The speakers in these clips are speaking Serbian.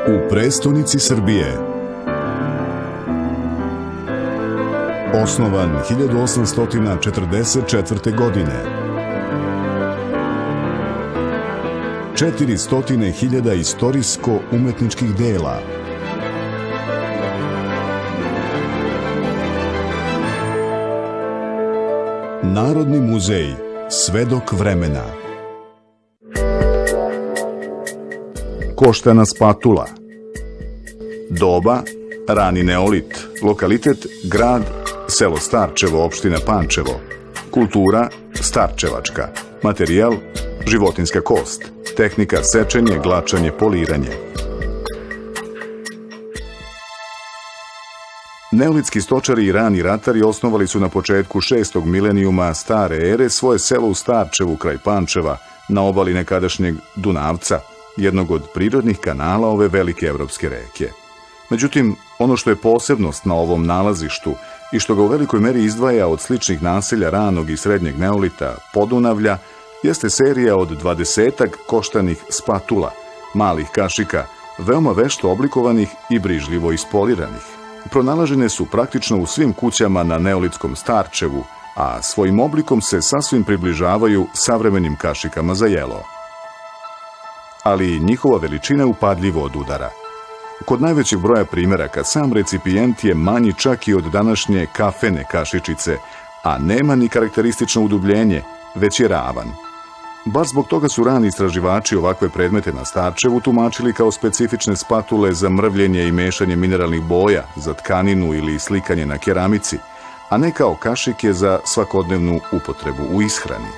U prestonici Srbije. Osnovan 1844. godine. 400.000 istorijsko-umetničkih dela. Narodni muzej, svedok vremena. Koštana spatula. Doba, rani neolit. Lokalitet, grad, selo Starčevo, opština Pančevo. Kultura, starčevačka. Materijal, životinjska kost. Tehnika, sečenje, glačanje, poliranje. Neolitski stočari i rani ratari osnovali su na početku 6. milenijuma stare ere svoje selo u Starčevu kraj Pančeva, na obali nekadašnjeg Dunavca, jednog od prirodnih kanala ove velike evropske reke. Međutim, ono što je posebnost na ovom nalazištu i što ga u velikoj meri izdvaja od sličnih naselja ranog i srednjeg neolita, Podunavlja, jeste serija od 20-ak koštanih spatula, malih kašika, veoma vešto oblikovanih i brižljivo ispoliranih. Pronalažene su praktično u svim kućama na neolitskom Starčevu, a svojim oblikom se sasvim približavaju savremenim kašikama za jelo. Ali njihova veličina je upadljivo od udara. Kod najvećeg broja primjeraka sam recipijent je manji čak i od današnje kafene kašičice, a nema ni karakteristično udubljenje, već je ravan. Baš zbog toga su rani istraživači ovakve predmete na Starčevu tumačili kao specifične spatule za mrvljenje i mešanje mineralnih boja, za tkaninu ili slikanje na keramici, a ne kao kašike za svakodnevnu upotrebu u ishrani.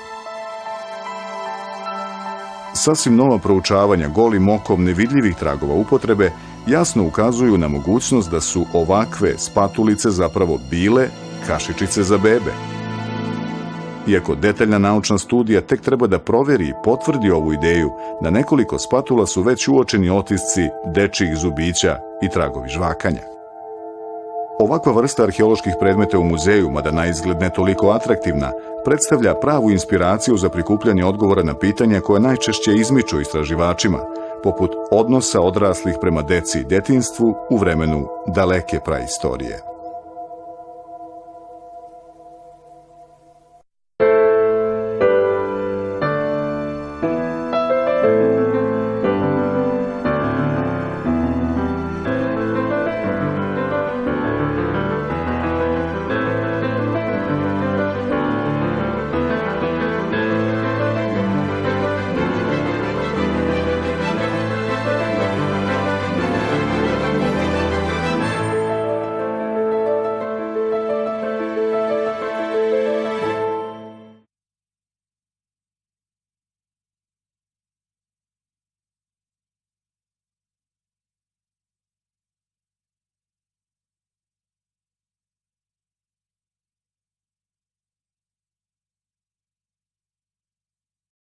Sasvim nova proučavanja golim okom nevidljivih tragova upotrebe jasno ukazuju na mogućnost da su ovakve spatulice zapravo bile kašičice za bebe. Iako detaljna naučna studija tek treba da proveri i potvrdi ovu ideju, na nekoliko spatula su već uočeni otisci dečjih zubića i tragovi žvakanja. Ovakva vrsta arheoloških predmeta u muzeju, mada na izgled ne toliko atraktivna, predstavlja pravu inspiraciju za prikupljanje odgovora na pitanja koja najčešće izmiču istraživačima, poput odnosa odraslih prema deci i detinjstvu u vremenu daleke praistorije.